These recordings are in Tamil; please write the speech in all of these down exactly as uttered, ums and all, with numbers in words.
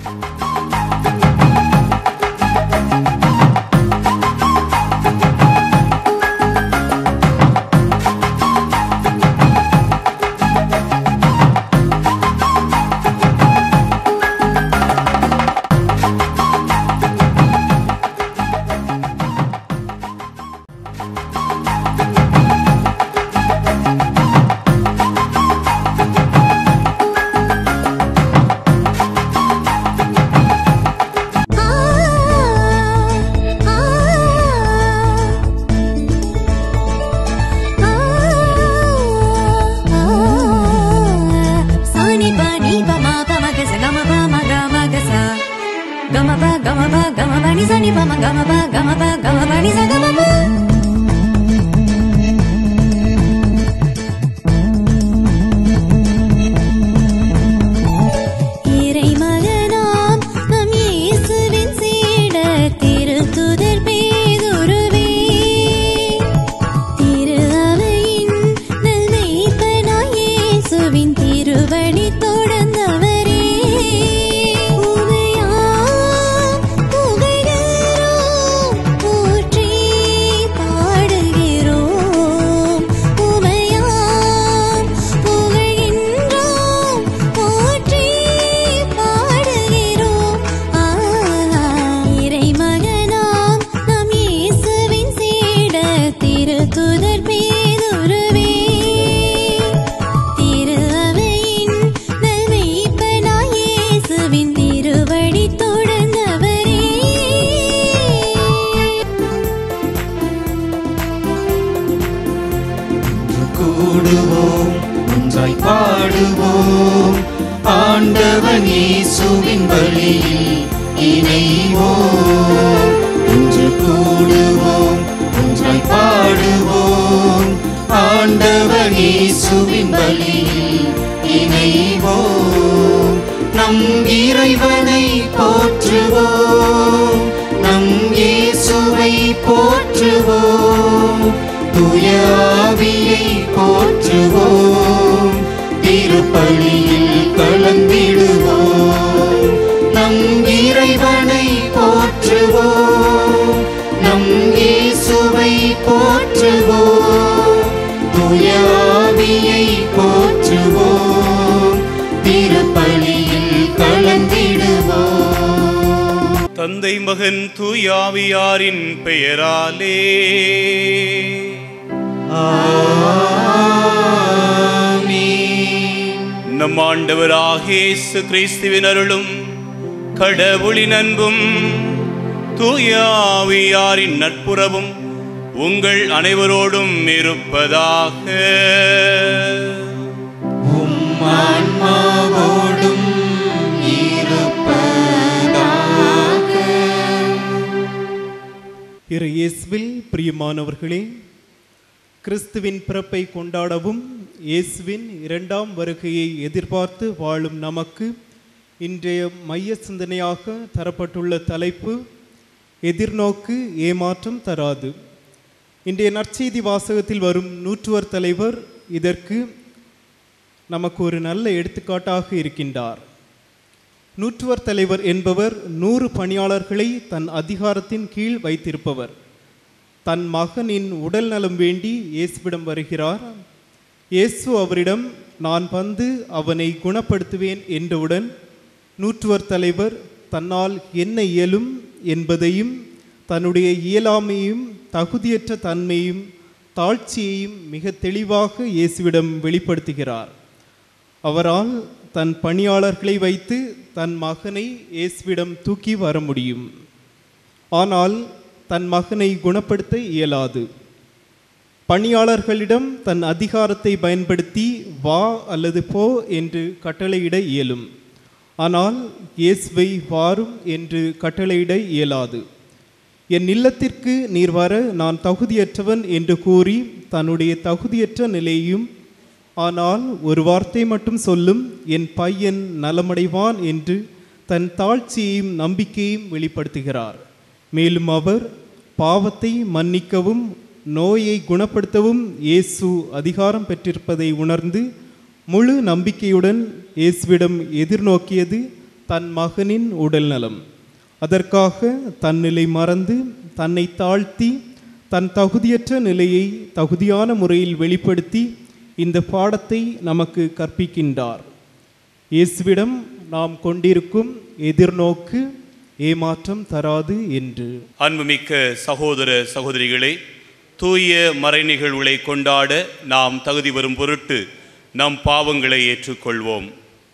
தந்தை மகன் தூயாவியாரின் பெயராலே ஆமென். நம் ஆண்டவராகிய இயேசு கிறிஸ்துவின் அருளும் கடவுளின் அன்பும் தூயாவியாரின் நட்புறவும் உங்கள் அனைவரோடும் இருப்பதாக. உம் ஆன்மாவோடும் இறை இயேசுவில் பிரியமானவர்களே, கிறிஸ்துவின் பிறப்பை கொண்டாடவும் இயேசுவின் இரண்டாம் வருகையை எதிர்பார்த்து வாழும் நமக்கு இன்றைய மைய சிந்தனையாக தரப்பட்டுள்ள தலைப்பு எதிர்நோக்கு ஏமாற்றம் தராது. இன்றைய நற்செய்தி வாசகத்தில் வரும் நூற்றுவர் தலைவர் இதற்கு நமக்கு ஒரு நல்ல எடுத்துக்காட்டாக இருக்கின்றார். நூற்றுவர் தலைவர் என்பவர் நூறு பணியாளர்களை தன் அதிகாரத்தின் கீழ் வைத்திருப்பவர். தன் மகனின் உடல் நலம் வேண்டி இயேசுவிடம் வருகிறார். இயேசு அவரிடம் நான் வந்து அவனை குணப்படுத்துவேன் என்றவுடன் நூற்றுவர் தலைவர் தன்னால் என்ன இயலும் என்பதையும் தன்னுடைய இயலாமையும் தகுதியற்ற தன்மையும் தாழ்ச்சியையும் மிக தெளிவாக இயேசுவிடம் வெளிப்படுத்துகிறார். அவரால் தன் பணியாளர்களை வைத்து தன் மகனை இயேசுவிடம் தூக்கி வர முடியும். ஆனால் தன் மகனை குணப்படுத்த இயலாது. பணியாளர்களிடம் தன் அதிகாரத்தை பயன்படுத்தி வா அல்லது போ என்று கட்டளையிட இயலும். ஆனால் இயேசுவை வாரும் என்று கட்டளையிட இயலாது. என் இல்லத்திற்கு நீர் வர நான் தகுதியற்றவன் என்று கூறி தன்னுடைய தகுதியற்ற நிலையும் ஆனால் ஒரு வார்த்தை மட்டும் சொல்லும் என் பையன் நலமடைவான் என்று தன் தாழ்ச்சியையும் நம்பிக்கையும் வெளிப்படுத்துகிறார். மேலும் அவர் பாவத்தை மன்னிக்கவும் நோயை குணப்படுத்தவும் இயேசு அதிகாரம் பெற்றிருப்பதை உணர்ந்து முழு நம்பிக்கையுடன் இயேசுவிடம் எதிர்நோக்கியது தன் மகனின் உடல்நலம். அதற்காக தன்னிலை மறந்து தன்னை தாழ்த்தி தன் தகுதியற்ற நிலையை தகுதியான முறையில் வெளிப்படுத்தி இந்த பாடத்தை நமக்கு கற்பிக்கின்றார். இயேசுவிடம் நாம் கொண்டிருக்கும் எதிர்நோக்கு ஏமாற்றம் தராது என்று. அன்புமிக்க சகோதர சகோதரிகளே, தூய மறை நிகழ்வுகளை கொண்டாட நாம் தகுதி வரும் பொருட்டு நம் பாவங்களை ஏற்றுக்கொள்வோம்.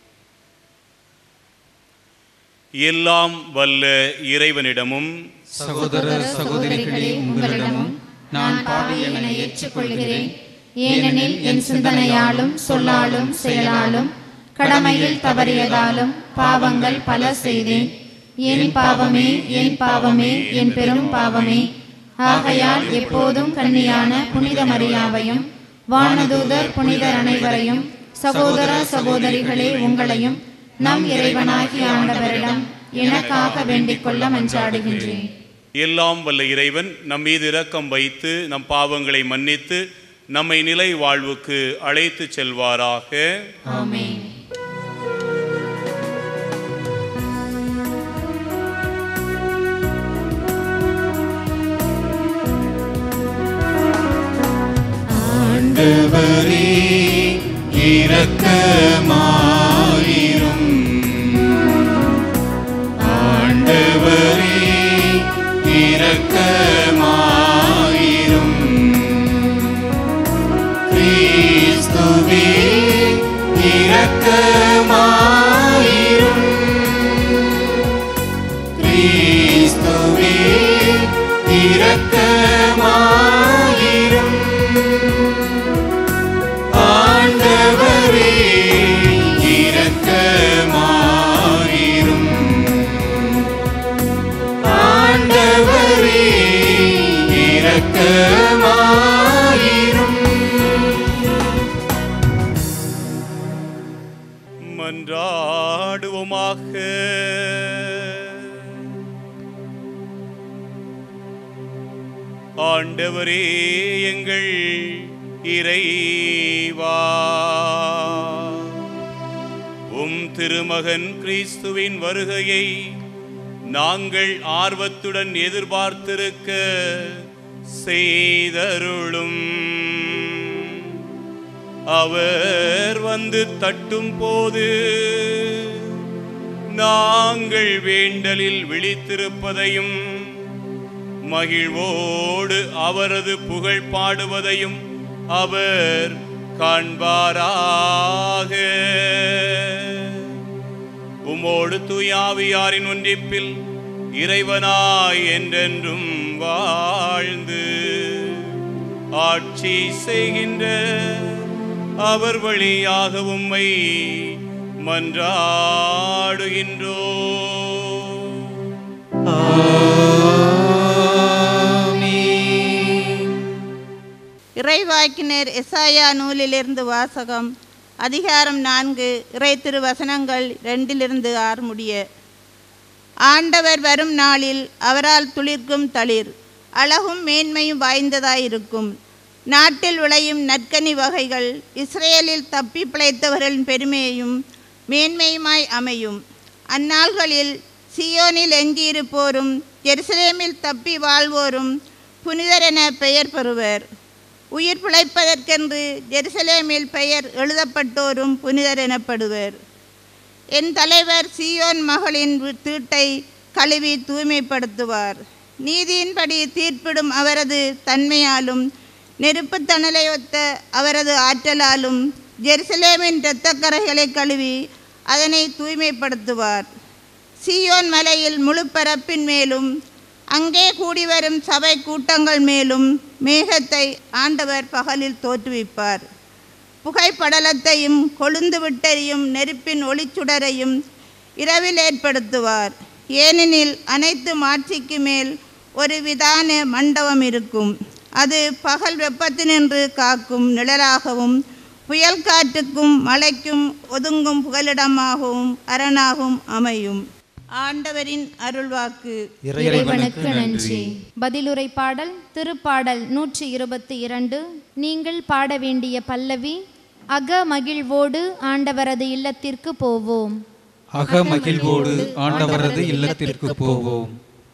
எல்லாம் வல்ல இறைவனிடமும் சகோதர சகோதரிகளே, உங்களிடமும் நான் பாவி என ஏற்றுக்கொள்கிறேன். ஏனெனில் என் சிந்தனையாலும் சொல்லாலும் செயலாலும் கடமையில் தவறியதாலும் பாவங்கள் பல செய்தேன். என் பாவமே, என் பாவமே, என் பெரும் பாவமே. ஆகையால் எப்போதும் கன்னியான புனித மரியாவையும் வானதூதர் புனிதர் அனைவரையும் சகோதர சகோதரிகளே உங்களையும் நம் இறைவனாகிய ஆண்டவரிடம் எனக்காக வேண்டிக் கொள்ள மன்றாடுகின்றேன். எல்லாம் வல்ல இறைவன் நம் மீது இரக்கம் வைத்து நம் பாவங்களை மன்னித்து நம்மை நிலை வாழ்வுக்கு அழைத்து செல்வாராக. ஆமென். ஆண்டவரே இரக்கமாயிரும். ஆண்டவரே இரக்கமாயிரும். கிறிஸ்துவே இரக்கமாயிரும். கிறிஸ்துவே இரக்கமாயிரும். ஆண்டவரே இரக்கமாயிரும். ஆண்டவரே இரக்கமாயிரும். மன்றாடுவோமாக. ஆண்டவரே எங்கள் இறைவா, உம் திருமகன் கிறிஸ்துவின் வருகையை நாங்கள் ஆர்வத்துடன் எதிர்பார்த்திருக்க செய்தருளும். அவர் வந்து தட்டும் போது நாங்கள் வேண்டலில் விழித்திருப்பதையும் மகிழ்வோடு அவரது புகழ் பாடுவதையும் அவர் காண்பாராக. உமோடு தூயாவியாரின் ஒன்றிப்பில் இறைவனாய் என்றென்றும் வாழ்ந்து ஆட்சி செய்கின்ற அவர் வழியாக உம்மை மன்றாடுகின்றோ. இறைவாக்கினர் எசாயா நூலிலிருந்து வாசகம். அதிகாரம் நான்கு, இறை திருவசனங்கள் ரெண்டிலிருந்து ஆறு முடிய. ஆண்டவர் வரும் நாளில் அவரால் துளிர்க்கும் தளிர் அழகும் மேன்மையும் வாய்ந்ததாயிருக்கும். நாட்டில் விளையும் நற்கனி வகைகள் இஸ்ரேலில் தப்பி பிழைத்தவர்களின் பெருமையும் மேன்மையுமாய் அமையும். அந்நாள்களில் சியோனில் எஞ்சியிருப்போரும் எருசலேமில் தப்பி வாழ்வோரும் புனிதரென பெயர் பெறுவர். உயிர் பிழைப்பதற்கென்று ஜெருசலேமில் பெயர் எழுதப்பட்டோரும் புனிதர் எனப்படுவர். என் தலைவர் சீயோன் மகளின் தீட்டை கழுவி தூய்மைப்படுத்துவார். நீதியின்படி தீர்ப்பிடும் அவரது தன்மையாலும் நெருப்பு தணலை ஒத்த அவரது ஆற்றலாலும் ஜெருசலேமின் இரத்தக்கரைகளை கழுவி அதனை தூய்மைப்படுத்துவார். சீயோன் மலையில் முழு பரப்பின் மேலும் அங்கே கூடி வரும் சபை கூட்டங்கள் மேலும் மேகத்தை ஆண்டவர் பகலில் தோற்றுவிப்பார். புகைப்படலத்தையும் கொழுந்து விட்டெறியும் நெருப்பின் ஒளிச்சுடரையும் இரவில் ஏற்படுத்துவார். ஏனெனில் அனைத்து மாட்சிக்கு மேல் ஒரு விதான மண்டபம் இருக்கும். அது பகல் வெப்பத்தினின்று காக்கும் நிழலாகவும் புயல் காற்றுக்கும் மழைக்கும் ஒதுங்கும் புகலிடமாகவும் அரணாகவும் அமையும். ஆண்டவரின் அருள்வாக்கு. இறைவனுக்கு நன்றி. பதிலுரை பாடல் திருப்பாடல் நூற்றி இருபத்தி இரண்டு. நீங்கள் பாட வேண்டிய பல்லவி. அக மகிழ்வோடு ஆண்டவரது இல்லத்திற்கு போவோம். அகமகிழ்வோடு ஆண்டவரது இல்லத்திற்கு போவோம்.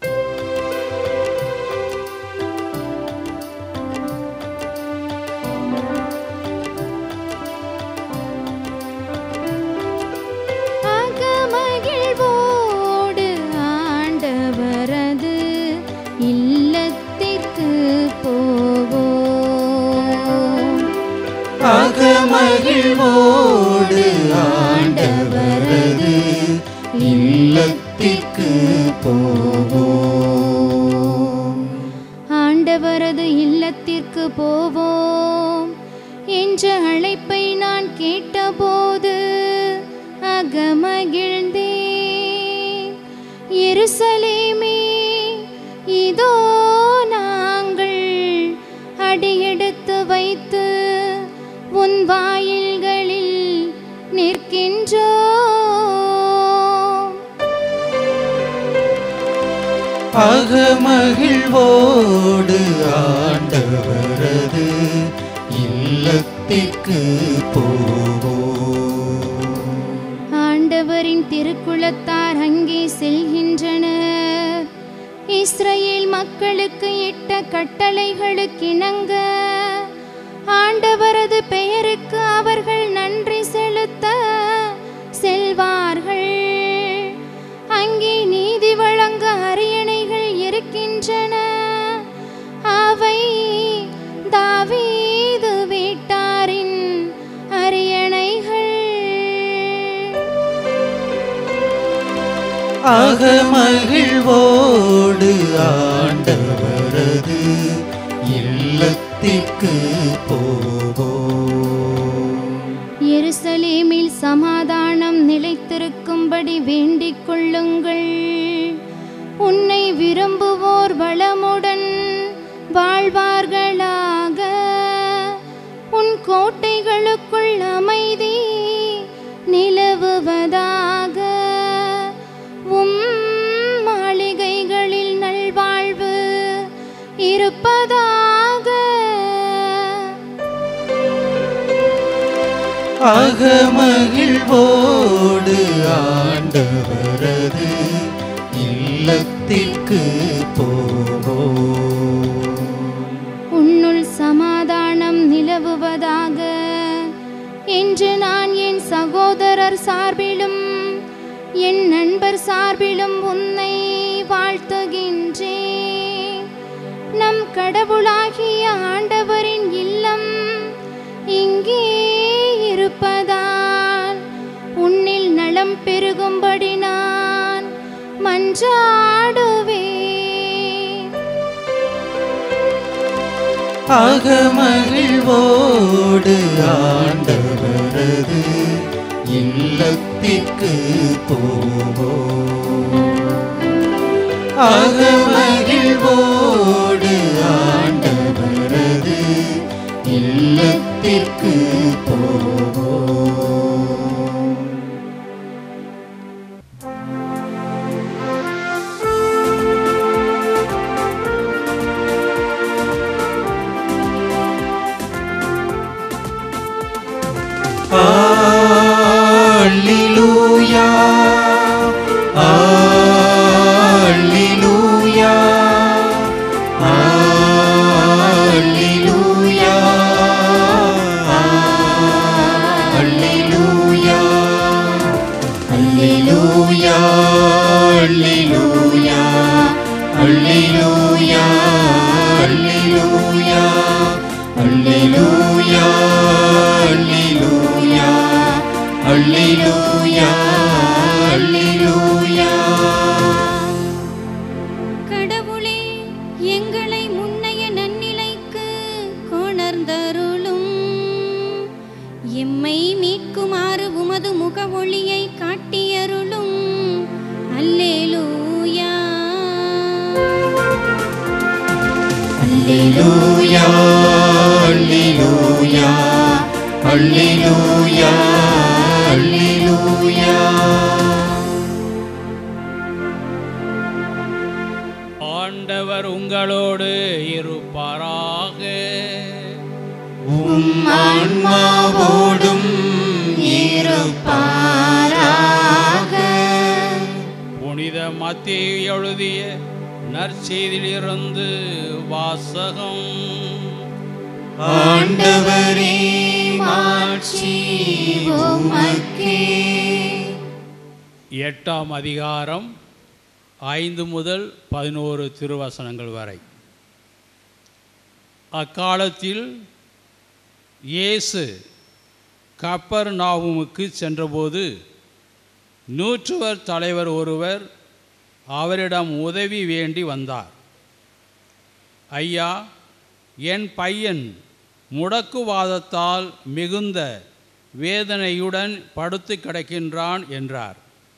அகமகிழ்வோடு ஆண்டவரது இல்லத்திற்கு போவோம். அகமகிழ்வோடு ஆண்டவரது இல்லத்திற்கு போவோம். ஆண்டவரது இல்லத்திற்கு போவோம் என்ற அழைப்பை நான் கேட்டபோது அகமகிழ்ந்தேன். எருசலேமே, இதோ நாங்கள் அடியெடுத்து வைத்து உன் வாயில்களில் நிற்கின்றோம். அகமகிழ்வோடு ஆண்டவரது இல்லத்திற்கு போவோம். ஆண்டவரின் திருக்குலத்தார் அங்கே செல்கின்றனர். இஸ்ரவேல் மக்களுக்கு இட்ட கட்டளைகளுக்கிணங்க ஆண்டவரது பெயருக்கு அவர்கள் நன்றி செலுத்த செல்வார்கள். அங்கே நீதி வழங்க அரியணைகள் இருக்கின்றன. அவை தாவீது வீட்டாரின் அரியணைகள். அகமகிழ்வோடு ஆண்டவரது இல்லத்திற்கு போவோம். எருசலேமில் சமாதானம் நிலைத்திருக்கும்படி வேண்டிக் கொள்ளுங்கள். உன்னை விரும்புவோர் வளமுடன் வாழ்வார்களாக. உன் கோட்டைகளுக்குள் அமைதி நிலவுவதாக. உம் மாளிகைகளில் நல்வாழ்வு இருப்பதாக. அகமகிழ்வோடு ஆண்டவரது இல்லத்திற்கு போவோம். உன்னுள் சமாதானம் நிலவுவதாக என்று நான் என் சகோதரர் சார்பிலும் என் நண்பர் சார்பிலும் உன்னை வாழ்த்துகின்றேன். நம் கடவுளாகிய ஆண்டவரின் இல்லம் இங்கே இருப்பதால் உன்னில் நலம் பெருகும்படி நான் மன்றாடுவேன். அகமகிழ்வோடு ஆண்டவரது இல்லத்திற்கு போவோம். அகமகிழ்வோடு ஆண்டவரது இல்லத்திற்கு போவோம். Alleluia, Alleluia, Alleluia, Alleluia, Alleluia, Alleluia, Alleluia, Alleluia, Alleluia, Alleluia, Alleluia, Alleluia. கடவுளே, எங்களை முன்னைய நன்னிலைக்கு கொணர்ந்தருளும். எம்மை மீட்குமாறு உமது முக ஒளியை காட்டியருளும். அல்லேலூயா. Alleluia, Alleluia, Alleluia, Alleluia. ஆண்டவர் உங்களோடு இருப்பாராக. உம் ஆன்மாவோடும் இருப்பாராக. மத்தேயு எழுதிய நற்செய்தியிலிருந்து வாசகம். ஆண்டவரே மாட்சி உமக்கே. எட்டாம் அதிகாரம் ஐந்து முதல் பதினோரு திருவசனங்கள் வரை. அக்காலத்தில் இயேசு கப்பர்நாவுமுக்கு சென்றபோது நூற்றுவர் தலைவர் ஒருவர் அவரிடம் உதவி வேண்டி வந்தார். ஐயா, என் பையன் முடக்குவாதத்தால் மிகுந்த வேதனையுடன் படுத்து கிடக்கின்றான் என்றார்.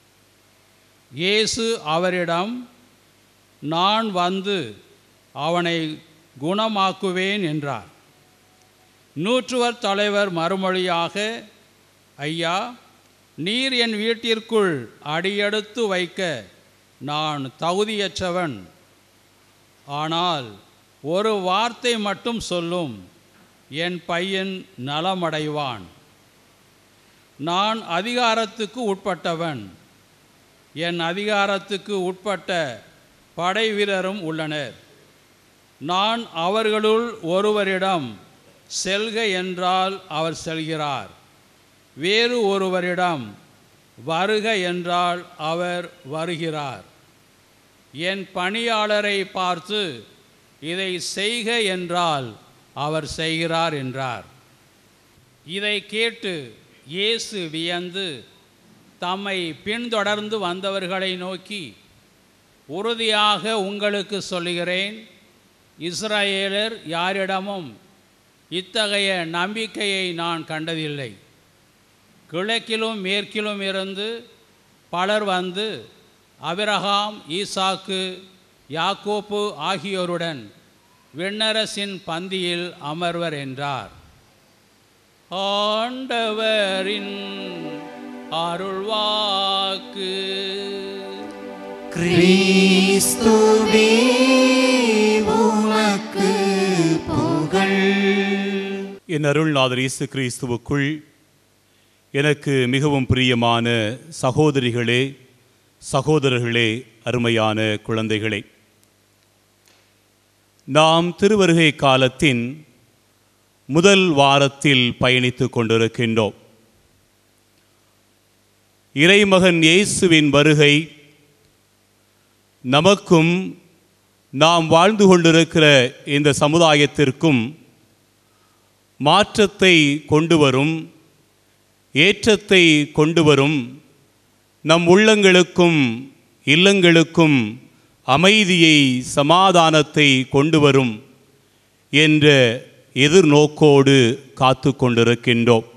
இயேசு அவரிடம், நான் வந்து அவனை குணமாக்குவேன் என்றார். நூற்றுவர் தலைவர் மறுமொழியாக, ஐயா, நீர் என் வீட்டிற்குள் அடியெடுத்து வைக்க நான் தகுதியற்றவன். ஆனால் ஒரு வார்த்தை மட்டும் சொல்லும், என் பையன் நலமடைவான். நான் அதிகாரத்துக்கு உட்பட்டவன். என் அதிகாரத்துக்கு உட்பட்ட படை வீரரும் உள்ளனர். நான் அவர்களுள் ஒருவரிடம் செல்க என்றால் அவர் செல்கிறார். வேறு ஒருவரிடம் வருக என்றால் அவர் வருகிறார். என் பணியாளரை பார்த்து இதை செய்க என்றால் அவர் செய்கிறார் என்றார். இதை கேட்டு இயேசு வியந்து தம்மை பின்தொடர்ந்து வந்தவர்களை நோக்கி, உறுதியாக உங்களுக்கு சொல்லுகிறேன், இஸ்ரவேலர் யாரிடமும் இத்தகைய நம்பிக்கையை நான் கண்டதில்லை. கிழக்கிலும் மேற்கிலும் இருந்து பலர் வந்து ஆபிரகாம், ஈசாக்கு, யாக்கோப்பு ஆகியோருடன் விண்ணரசின் பந்தியில் அமர்வர் என்றார். ஆண்டவரின் அருள்வாக்கு. கிறிஸ்துவே உமக்கு புகழ். என் அருள்நாதர் இயேசு கிறிஸ்துவுக்குள் எனக்கு மிகவும் பிரியமான சகோதரிகளே, சகோதரர்களே, அருமையான குழந்தைகளே, நாம் திருவருகை காலத்தின் முதல் வாரத்தில் பயணித்து கொண்டிருக்கின்றோம். இறைமகன் இயேசுவின் வருகை நமக்கும் நாம் வாழ்ந்து கொண்டிருக்கிற இந்த சமுதாயத்திற்கும் மாற்றத்தை கொண்டு வரும், ஏற்றத்தை கொண்டு வரும், நம் உள்ளங்களுக்கும் இல்லங்களுக்கும் அமைதியை, சமாதானத்தை கொண்டு வரும் என்ற எதிர்நோக்கோடு காத்து கொண்டிருக்கின்றோம்.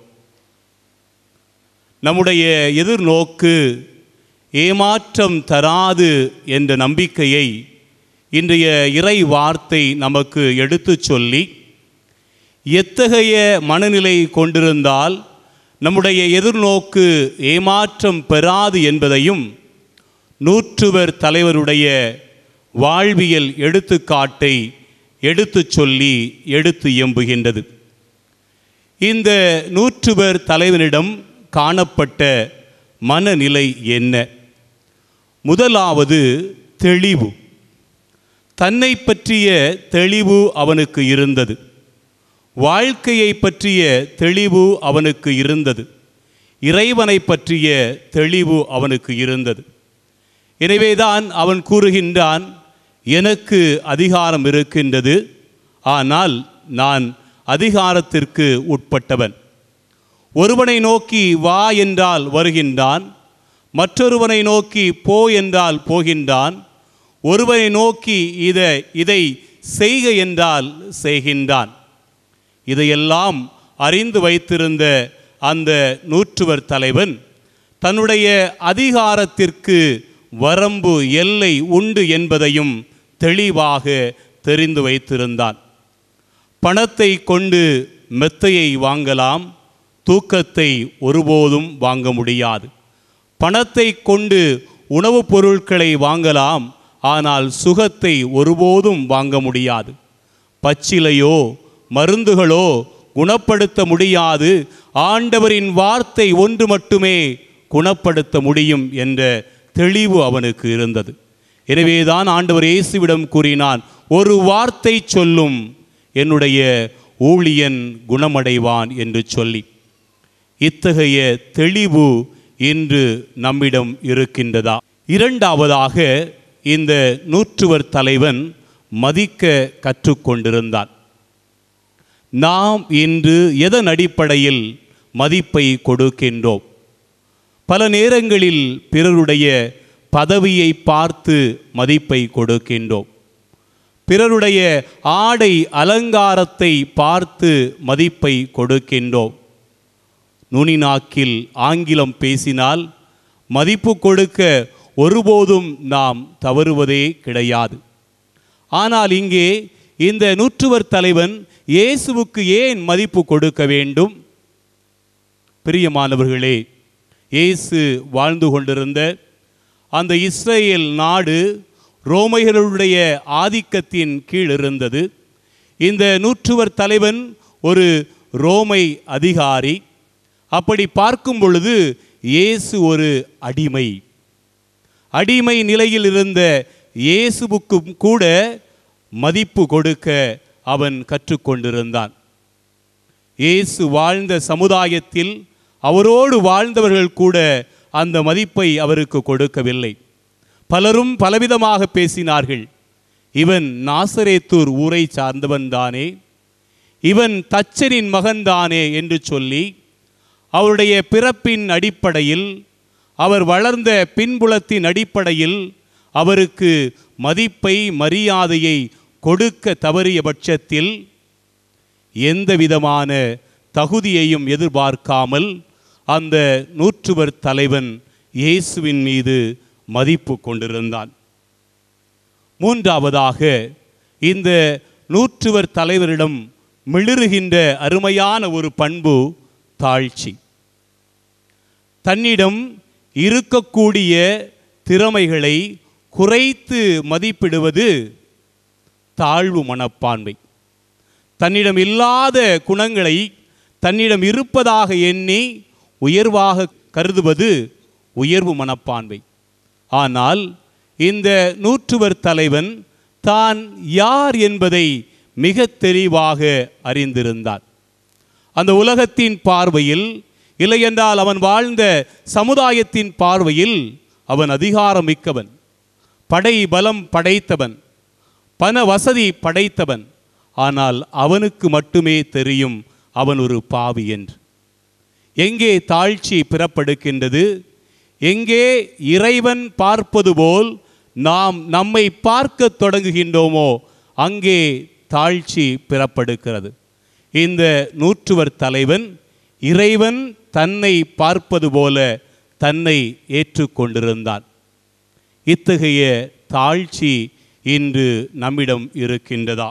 நம்முடைய எதிர்நோக்கு ஏமாற்றம் தராது என்ற நம்பிக்கையை இன்றைய இறை வார்த்தை நமக்கு எடுத்து சொல்லி, எத்தகைய மனநிலை கொண்டிருந்தால் நம்முடைய எதிர்நோக்கு ஏமாற்றம் பெறாது என்பதையும் நூற்றுவர் தலைவருடைய வாழ்வியல் எடுத்துக்காட்டை எடுத்து சொல்லி எடுத்து எம்புகின்றது. இந்த நூற்றுவர் தலைவனிடம் காணப்பட்ட மனநிலை என்ன? முதலாவது தெளிவு. தன்னை பற்றிய தெளிவு அவனுக்கு இருந்தது. வாழ்க்கையை பற்றிய தெளிவு அவனுக்கு இருந்தது. இறைவனை பற்றிய தெளிவு அவனுக்கு இருந்தது. எனவேதான் அவன் கூறுகின்றான், எனக்கு அதிகாரம் இருக்கின்றது, ஆனால் நான் அதிகாரத்திற்கு உட்பட்டவன். ஒருவனை நோக்கி வா என்றால் வருகின்றான், மற்றொருவனை நோக்கி போ என்றால் போகின்றான், ஒருவனை நோக்கி இதை இதை செய்க என்றால் செய்கின்றான். இதையெல்லாம் அறிந்து வைத்திருந்த அந்த நூற்றுவர் தலைவன் தன்னுடைய அதிகாரத்திற்கு வரம்பு, எல்லை உண்டு என்பதையும் தெளிவாக தெரிந்து வைத்திருந்தான். பணத்தை கொண்டு மெத்தையை வாங்கலாம், தூக்கத்தை ஒருபோதும் வாங்க முடியாது. பணத்தை கொண்டு உணவுப் பொருட்களை வாங்கலாம், ஆனால் சுகத்தை ஒருபோதும் வாங்க முடியாது. பச்சிலையோ மருந்துகளோ குணப்படுத்த முடியாது. ஆண்டவரின் வார்த்தை ஒன்று மட்டுமே குணப்படுத்த முடியும் என்ற தெளிவு அவனுக்கு இருந்தது. எனவேதான் ஆண்டவர் இயேசுவிடம் கூறினான், ஒரு வார்த்தை சொல்லும், என்னுடைய ஊழியன் குணமடைவான் என்று சொல்லி. இத்தகைய தெளிவு இன்று நம்மிடம் இருக்கின்றதா? இரண்டாவதாக, இந்த நூற்றுவர் தலைவன் மதிக்க கற்றுக்கொண்டிருந்தான். நாம் இன்று எதன் அடிப்படையில் மதிப்பை கொடுக்கின்றோம்? பல நேரங்களில் பிறருடைய பதவியை பார்த்து மதிப்பை கொடுக்கின்றோம். பிறருடைய ஆடை அலங்காரத்தை பார்த்து மதிப்பை கொடுக்கின்றோம். நுனிநாக்கில் ஆங்கிலம் பேசினால் மதிப்பு கொடுக்க ஒருபோதும் நாம் தவறுவதே கிடையாது. ஆனால் இங்கே இந்த நூற்றுவர் தலைவன் இயேசுவுக்கு ஏன் மதிப்பு கொடுக்க வேண்டும்? பிரியமானவர்களே, இயேசு வாழ்ந்து கொண்டிருந்த அந்த இஸ்ரேல் நாடு ரோமையர்களுடைய ஆதிக்கத்தின் கீழ் இருந்தது. இந்த நூற்றுவர் தலைவன் ஒரு ரோமை அதிகாரி. அப்படி பார்க்கும் பொழுது இயேசு ஒரு அடிமை. அடிமை நிலையில் இருந்த இயேசுவுக்கும் கூட மதிப்பு கொடுக்க அவன் கற்றுக்கொண்டிருந்தான். இயேசு வாழ்ந்த சமுதாயத்தில் அவரோடு வாழ்ந்தவர்கள் கூட அந்த மதிப்பை அவருக்கு கொடுக்கவில்லை. பலரும் பலவிதமாக பேசினார்கள். இவன் நாசரேத்தூர் ஊரை சார்ந்தவன் தானே, இவன் தச்சரின் மகன்தானே என்று சொல்லி அவருடைய பிறப்பின் அடிப்படையில், அவர் வளர்ந்த பின்புலத்தின் அடிப்படையில் அவருக்கு மதிப்பை மரியாதையை கொடுக்க தவறிய பட்சத்தில் எந்த விதமான தகுதியையும் எதிர்பார்க்காமல் அந்த நூற்றுவர் தலைவன் இயேசுவின் மீது மதிப்பு கொண்டிருந்தான். மூன்றாவதாக, இந்த நூற்றுவர் தலைவரிடம் மிளிருகின்ற அருமையான ஒரு பண்பு தாழ்ச்சி. தன்னிடம் இருக்கக்கூடிய திறமைகளை குறைத்து மதிப்பிடுவது தாழ்வு மனப்பான்மை. தன்னிடம் இல்லாத குணங்களை தன்னிடம் இருப்பதாக எண்ணி உயர்வாக கருதுவது உயர்வு மனப்பான்மை. ஆனால் இந்த நூற்றுவர் தலைவன் தான் யார் என்பதை மிக தெளிவாக அறிந்திருந்தான். அந்த உலகத்தின் பார்வையில், இல்லையென்றால் அவன் வாழ்ந்த சமுதாயத்தின் பார்வையில் அவன் அதிகாரம் மிக்கவன், படை பலம் படைத்தவன், பண வசதி படைத்தவன். ஆனால் அவனுக்கு மட்டுமே தெரியும் அவன் ஒரு பாவி என்று. எங்கே தாழ்ச்சி பிறப்படுகின்றது? எங்கே இறைவன் பார்ப்பது போல் நாம் நம்மை பார்க்க தொடங்குகின்றோமோ அங்கே தாழ்ச்சி பிறப்படுகிறது. இந்த நூற்றுவர் தலைவன் இறைவன் தன்னை பார்ப்பது போல தன்னை ஏற்றுக்கொண்டிருந்தான். இத்தகைய தாழ்ச்சி இன்று நம்மிடம் இருக்கின்றதா?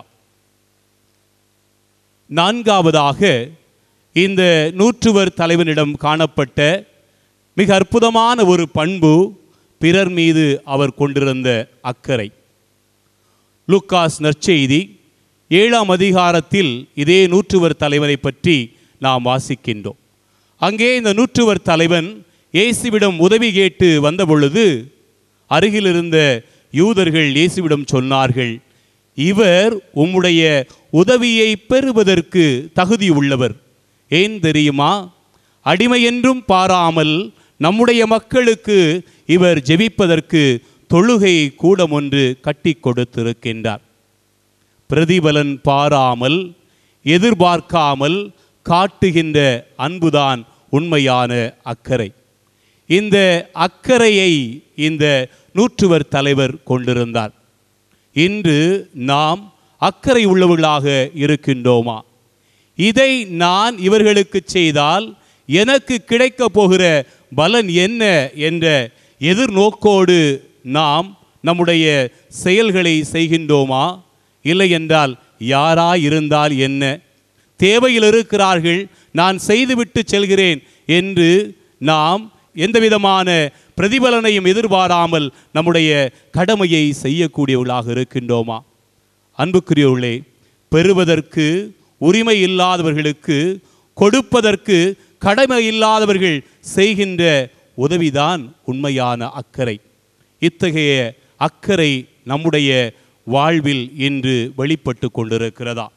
நான்காவதாக, இந்த நூற்றுவர் தலைவனிடம் காணப்பட்ட மிக அற்புதமான ஒரு பண்பு பிறர் மீது அவர் கொண்டிருந்த அக்கறை. லூக்காஸ் நற்செய்தி ஏழாம் அதிகாரத்தில் இதே நூற்றுவர் தலைவனை பற்றி நாம் வாசிக்கின்றோம். அங்கே இந்த நூற்றுவர் தலைவன் இயேசுவிடம் உதவி கேட்டு வந்த பொழுது அருகில் இருந்த யூதர்கள் இயேசுவிடம் சொன்னார்கள், இவர் உம்முடைய உதவியை பெறுவதற்கு தகுதி உள்ளவர். ஏன் தெரியுமா? அடிமை என்றும் பாராமல் நம்முடைய மக்களுக்கு இவர் ஜெபிப்பதற்கு தொழுகை கூடம் ஒன்று கட்டி கொடுத்திருக்கின்றார். பிரதிபலன் பாராமல் எதிர்பார்க்காமல் காட்டுகின்ற அன்புதான் உண்மையான அக்கறை. இந்த அக்கறையை இந்த நூற்றுவர் தலைவர் கொண்டிருந்தார். இன்று நாம் அக்கறை உள்ளவர்களாக இருக்கின்றோமா? இதை நான் இவர்களுக்கு செய்தால் எனக்கு கிடைக்கப் போகிற பலன் என்ன என்ற எதிர்நோக்கோடு நாம் நம்முடைய செயல்களை செய்கின்றோமா? இல்லை என்றால் யாராய் இருந்தால் என்ன, தேவையில் இருக்கிறார்கள், நான் செய்துவிட்டு செல்கிறேன் என்று நாம் எந்த விதமான பிரதிபலனையும் எதிர்பாராமல் நம்முடைய கடமையை செய்யக்கூடியவர்களாக இருக்கின்றோமா? அன்புக்குரியவர்களே, பெறுவதற்கு உரிமை இல்லாதவர்களுக்கு கொடுப்பதற்கு கடமை இல்லாதவர்கள் செய்கின்ற உதவிதான் உண்மையான அக்கறை. இத்தகைய அக்கறை நம்முடைய வாழ்வில் இன்று வெளிப்பட்டு கொண்டிருக்கிறதா?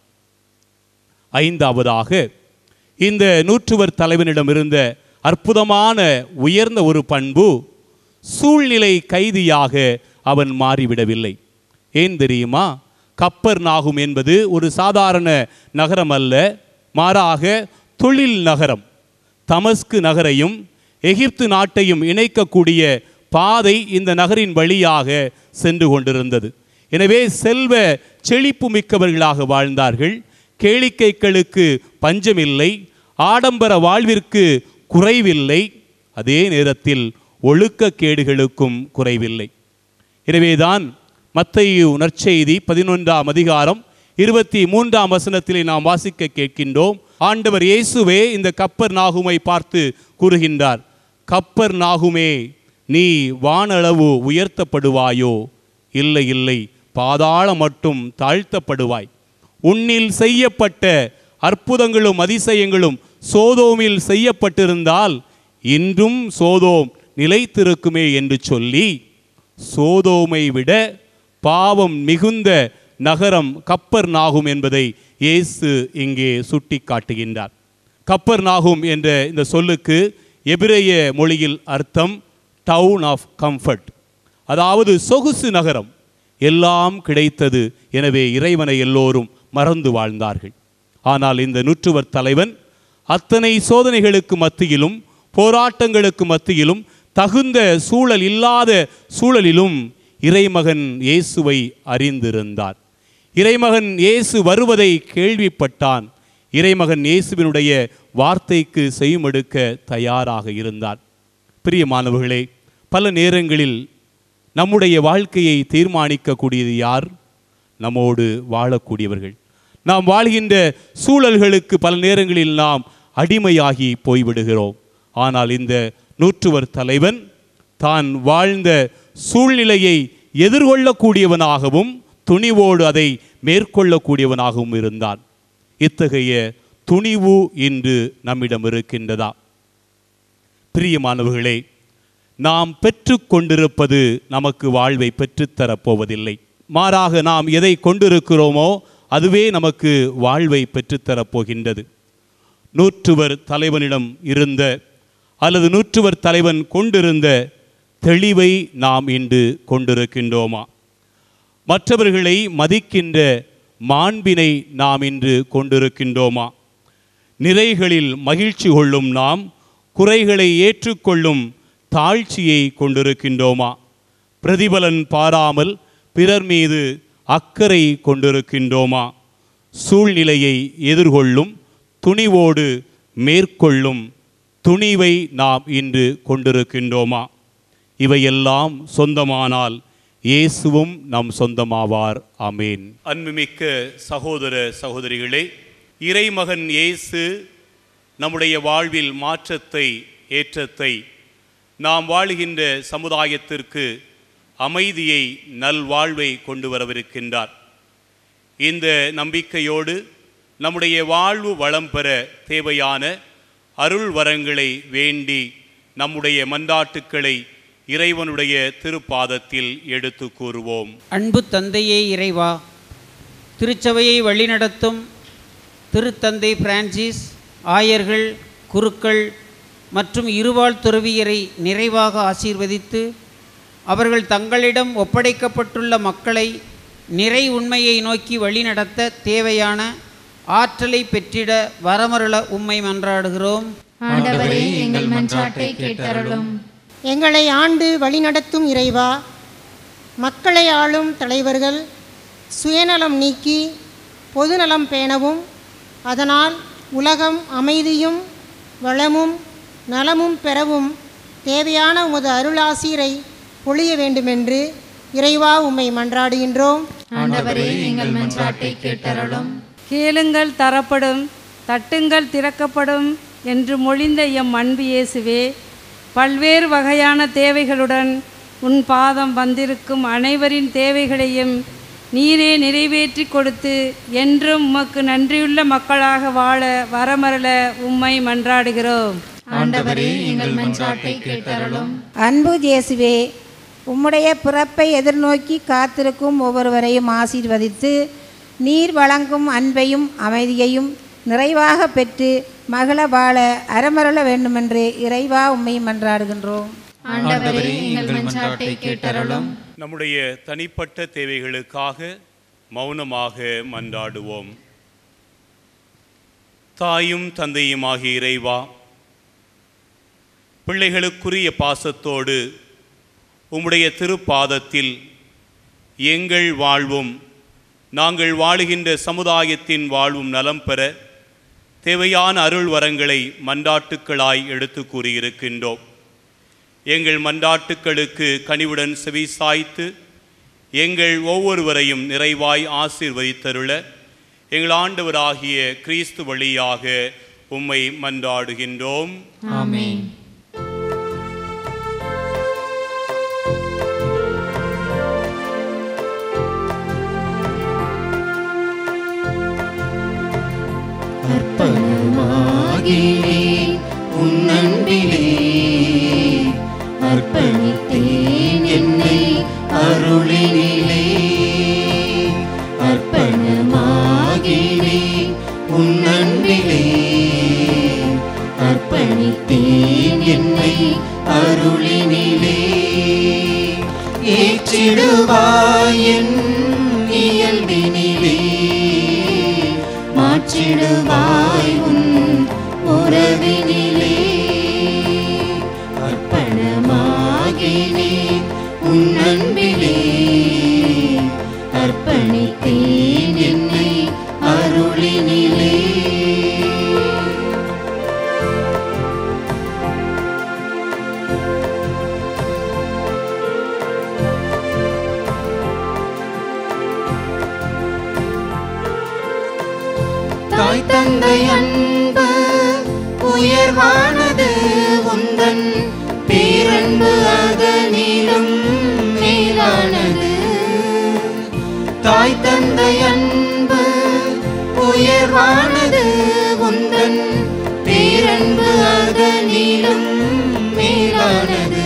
ஐந்தாவதாக, இந்த நூற்றுவர் தலைவனிடம் இருந்த அற்புதமான உயர்ந்த ஒரு பண்பு, சூழ்நிலை கைதியாக அவன் மாறிவிடவில்லை. ஏன் தெரியுமா? கப்பர்நாகும் என்பது ஒரு சாதாரண நகரம் அல்ல, மாறாக தொழில் நகரம். தமஸ்கு நகரையும் எகிப்து நாட்டையும் இணைக்கக்கூடிய பாதை இந்த நகரின் வழியாக சென்று கொண்டிருந்தது. எனவே செல்வ செழிப்பு மிக்கவர்களாக வாழ்ந்தார்கள். கேளிக்கைகளுக்கு பஞ்சமில்லை, ஆடம்பர வாழ்விற்கு குறைவில்லை, அதே நேரத்தில் ஒழுக்கக்கேடுகளுக்கும் குறைவில்லை. எனவேதான் மத்தேயு நற்செய்தி பதினொன்றாம் அதிகாரம் இருபத்தி மூன்றாம் வசனத்திலே நாம் வாசிக்க கேட்கின்றோம். ஆண்டவர் இயேசுவே இந்த கப்பர்நாகுமை பார்த்து கூறுகின்றார், கப்பர்நாகுமே, நீ வானளவு உயர்த்தப்படுவாயோ? இல்லை இல்லை, பாதாளம் மட்டும் தாழ்த்தப்படுவாய். உன்னில் செய்யப்பட்ட அற்புதங்களும் அதிசயங்களும் சோதோமில் செய்யப்பட்டிருந்தால் இன்றும் சோதோம் நிலைத்திருக்குமே என்று சொல்லி, சோதோமை விட பாவம் மிகுந்த நகரம் கப்பர்நாகும் என்பதை இயேசு இங்கே சுட்டி காட்டுகின்றார். கப்பர்நாகும் என்ற இந்த சொல்லுக்கு எபிரேய மொழியில் அர்த்தம் டவுன் ஆஃப் கம்ஃபர்ட், அதாவது சொகுசு நகரம். எல்லாம் கிடைத்தது, எனவே இறைவனை எல்லோரும் மறந்து வாழ்ந்தார்கள். ஆனால் இந்த நூற்றுவர் தலைவன் அத்தனை சோதனைகளுக்கு மத்தியிலும் போராட்டங்களுக்கு மத்தியிலும் தகுந்த சூழல் இல்லாத சூழலிலும் இறைமகன் இயேசுவை அறிந்திருந்தார். இறைமகன் இயேசு வருவதை கேள்விப்பட்டான். இறைமகன் இயேசுவினுடைய வார்த்தைக்கு செய்யுமெடுக்க தயாராக இருந்தார். பிரியமானவர்களே, பல நேரங்களில் நம்முடைய வாழ்க்கையை தீர்மானிக்கக்கூடியது யார்? நம்மோடு வாழக்கூடியவர்கள். நாம் வாழ்கின்ற சூழல்களுக்கு பல நேரங்களில் நாம் அடிமையாகி போய்விடுகிறோம். ஆனால் இந்த நூற்றுவர் தலைவன் தான் வாழ்ந்த சூழ்நிலையை எதிர்கொள்ளக்கூடியவனாகவும் துணிவோடு அதை மேற்கொள்ளக்கூடியவனாகவும் இருந்தான். இத்தகைய துணிவு இன்று நம்மிடம் இருக்கின்றதா? பிரியமானவர்களே, நாம் பெற்று கொண்டிருப்பது நமக்கு வாழ்வை பெற்றுத்தரப்போவதில்லை. மாறாக நாம் எதை கொண்டிருக்கிறோமோ அதுவே நமக்கு வாழ்வை பெற்றுத்தரப்போகின்றது. நூற்றுவர் தலைவனிடம் இருந்த அல்லது நூற்றுவர் தலைவன் கொண்டிருந்த தெளிவை நாம் இன்று கொண்டிருக்கின்றோமா? மற்றவர்களை மதிக்கின்ற மாண்பினை நாம் இன்று கொண்டிருக்கின்றோமா? நிறைகளில் மகிழ்ச்சி கொள்ளும் நாம் குறைகளை ஏற்றுக்கொள்ளும் தாழ்ச்சியை கொண்டிருக்கின்றோமா? பிரதிபலன் பாராமல் பிறர் மீது அக்கறை கொண்டிருக்கின்றோமா? சூழ்நிலையை எதிர்கொள்ளும் துணிவோடு மேற்கொள்ளும் துணிவை நாம் இன்று கொண்டிருக்கின்றோமா? இவையெல்லாம் சொந்தமானால் இயேசுவும் நம் சொந்தமாவார். ஆமேன். அன்புமிக்க சகோதர சகோதரிகளே, இறைமகன் இயேசு நம்முடைய வாழ்வில் மாற்றத்தை, ஏற்றத்தை, நாம் வாழுகின்ற சமுதாயத்திற்கு அமைதியை, நல்வாழ்வை கொண்டு வரவிருக்கின்றார். இந்த நம்பிக்கையோடு நம்முடைய வாழ்வு வளம் பெற தேவையான அருள் வரங்களை வேண்டி நம்முடைய மன்றாட்டுக்களை இறைவனுடைய திருப்பாதத்தில் எடுத்து கூறுவோம். அன்பு தந்தையே இறைவா, திருச்சபையை வழிநடத்தும் திருத்தந்தை பிரான்சிஸ், ஆயர்கள், குருக்கள் மற்றும் இருவாழ் துறவியரை நிறைவாக ஆசீர்வதித்து அவர்கள் தங்களிடம் ஒப்படைக்கப்பட்டுள்ள மக்களை நிறை உண்மையை நோக்கி வழிநடத்த தேவையான ஆற்றலை பெற்றிட வரமருள உம்மை மன்றாடுகிறோம். ஆண்டவரே, எங்கள் மன்றாட்டை கேட்டருளும். எங்களை ஆண்டு வழிநடத்தும் இறைவா, மக்களை ஆளும் தலைவர்கள் சுயநலம் நீக்கி பொதுநலம் பேணவும், அதனால் உலகம் அமைதியும் வளமும் நலமும் பெறவும் தேவையான உமது அருளாசீரை பொழிய வேண்டுமென்று இறைவா உம்மை மன்றாடுகின்றோம். ஆண்டவரே, எங்கள் மன்றாட்டை கேட்டருளும். கேளுங்கள் தரப்படும், தட்டுங்கள் திறக்கப்படும் என்று மொழிந்த எம் அன்பு இயேசுவே, பல்வேறு வகையான தேவைகளுடன் உன் பாதம் வந்திருக்கும் அனைவரின் தேவைகளையும் நீரே நிறைவேற்றி கொடுத்து என்றும் உமக்கு நன்றியுள்ள மக்களாக வாழ வரமருள உம்மை மன்றாடுகிறோம். ஆண்டவரே, எங்கள் மன்றாட்டை கேட்டருளும். அன்பு இயேசுவே, உம்முடைய பிறப்பை எதிர்நோக்கி காத்திருக்கும் ஒவ்வொருவரையும் ஆசீர்வதித்து நீர் வழங்கும் அன்பையும் அமைதியையும் நிறைவாக பெற்று மகள வாழ அறமருள வேண்டுமென்று இறைவா உம்மை மன்றாடுகின்றோம். ஆண்டவரே, எங்கள் மன்றாட்டை கேட்டருளும். நம்முடைய தனிப்பட்ட தேவைகளுக்காக மௌனமாக மன்றாடுவோம். தாயும் தந்தையுமாகிய இறைவா, பிள்ளைகளுக்குரிய பாசத்தோடு உம்முடைய திருப்பாதத்தில் எங்கள் வாழ்வும் நாங்கள் வாழுகின்ற சமுதாயத்தின் வாழ்வும் நலம் பெற தேவையான அருள் வரங்களை மன்றாட்டுக்களாய் எடுத்து கூறியிருக்கின்றோம். எங்கள் மன்றாட்டுக்களுக்கு கனிவுடன் செவி சாய்த்து எங்கள் ஒவ்வொருவரையும் நிறைவாய் ஆசீர்வதித்தருள எங்கள் ஆண்டவராகிய கிறிஸ்து வழியாக உம்மை மன்றாடுகின்றோம். ஆமென். அர்ப்பணமாகினேன் உன் அன்பிலே, அர்ப்பணித்தேன் என்னை அருளினிலே. அர்ப்பணமாகினேன் உன் அன்பிலே, அர்ப்பணித்தேன் என்னை அருளினிலே. ஏற்றிடுவாய் என் இயல்பினிலே, மாற்றிடுவாய் உன் உறவினிலே. அர்ப்பணமாகினேன் உன் அன்பிலே, அர்ப்பணித்தேன் என்னை அருளினிலே. தாய் தந்தை அன்பு உயர்வானது, உந்தன் பேரன்பு அதனிலும் மேலானது. தாய் தந்தை அன்பு உயர்வானது, உந்தன் பேரன்பு அதனிலும் மேலானது.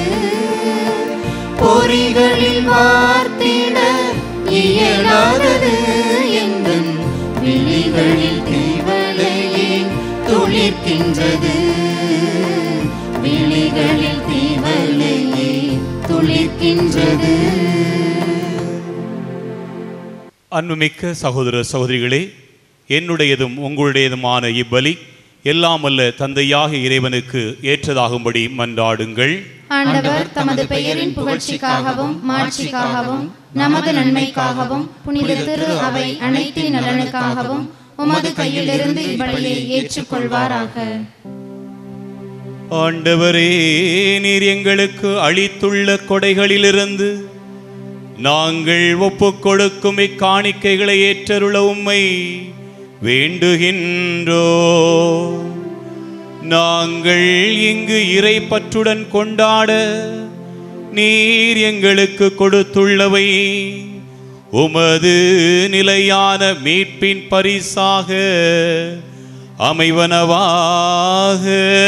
பொறிகளில் வார்த்திட இயலாதது, எந்தன் விழிகளில் தீவளையே துளிர்க்கின்றது. விழிகளில் தீவளையே துளிர்க்கின்றது. அன்புமிக்க சகோதர சகோதரிகளே, என்னுடையதும் உங்களுடையதுமான இப்பலி எல்லாம் அல்ல தந்தையாக இறைவனுக்கு ஏற்றதாகும்படி மன்றாடுங்கள். ஆண்டவர் தமது பெயரின் புகழ்ச்சிக்காகவும் மாட்சிக்காகவும் நமது நன்மைக்காகவும் புனித திரு அவை அனைத்தின் நலனுக்காகவும் உமது கையிலிருந்து இப்பலியை ஏற்றுக்கொள்வாராக. ஆண்டவரே, நீர் எங்களுக்கு அளித்துள்ள கொடைகளிலிருந்து நாங்கள் ஒப்புக் கொடுக்கும் இக்காணிக்கைகளை ஏற்றருள உம்மை வேண்டுகின்றோ. நாங்கள் இங்கு இறை பற்றுடன் கொண்டாட நீர் எங்களுக்கு கொடுத்துள்ளவை உமது நிலையான மீட்பின் பரிசாக அமைவனவாக.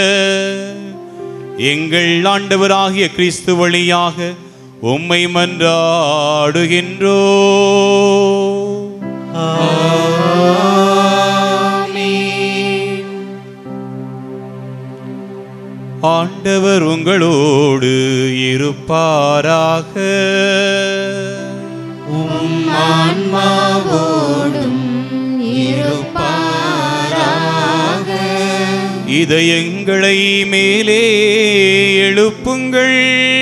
எங்கள் ஆண்டவராகிய கிறிஸ்து வழியாக உம்மை மன்றாடுகின்றோ. ஆண்டவர் உங்களோடு இருப்பாராக. உம் ஆன்மாவோடும் இருப்பாராக. இதயங்களை மேலே எழுப்புங்கள்.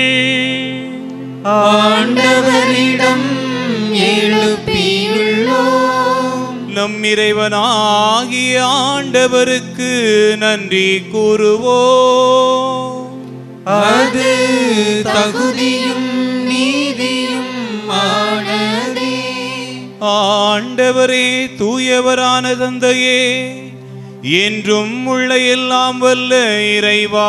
ஆண்டவரிடம் எழுப்பியுள்ளோம். நம் இறைவனாகிய ஆண்டவருக்கு நன்றி கூறுவோம். அது தகுதியும் நீதியும் ஆனதே. ஆண்டவரே, தூயவரான தந்தையே, என்றும் உள்ள எல்லாம் வல்ல இறைவா,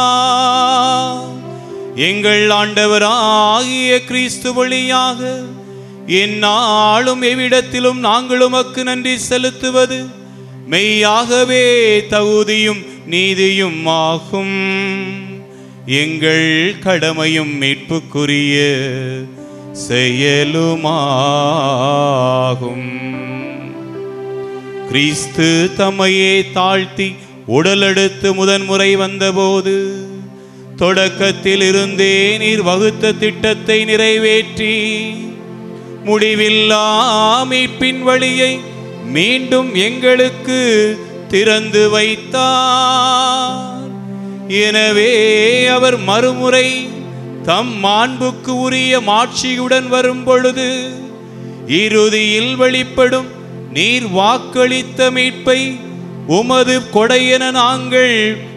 எங்கள் ஆண்டவராகிய கிறிஸ்து வழியாக எந்நாளும் எவ்விடத்திலும் நாங்கள் உமக்கு நன்றி செலுத்துவது மெய்யாகவே தகுதியும் நீதியும் ஆகும். எங்கள் கடமையும் மீட்புக்குரிய செயலுமாகும். கிறிஸ்து தம்மையே தாழ்த்தி உடலெடுத்து முதன்முறை வந்தபோது தொடக்கத்தில் இருந்தே நீர் வகுத்த திட்டத்தை நிறைவேற்றி முடிவில்லா மீட்பின் வழியை மீண்டும் எங்களுக்கு திறந்து வைத்தார். எனவே அவர் மறுமுறை தம் மாண்புக்கு உரிய மாட்சியுடன் வரும் பொழுது இறுதியில் வெளிப்படும் நீர் வாக்களித்த மீட்பை உமது கொடையென நாங்கள்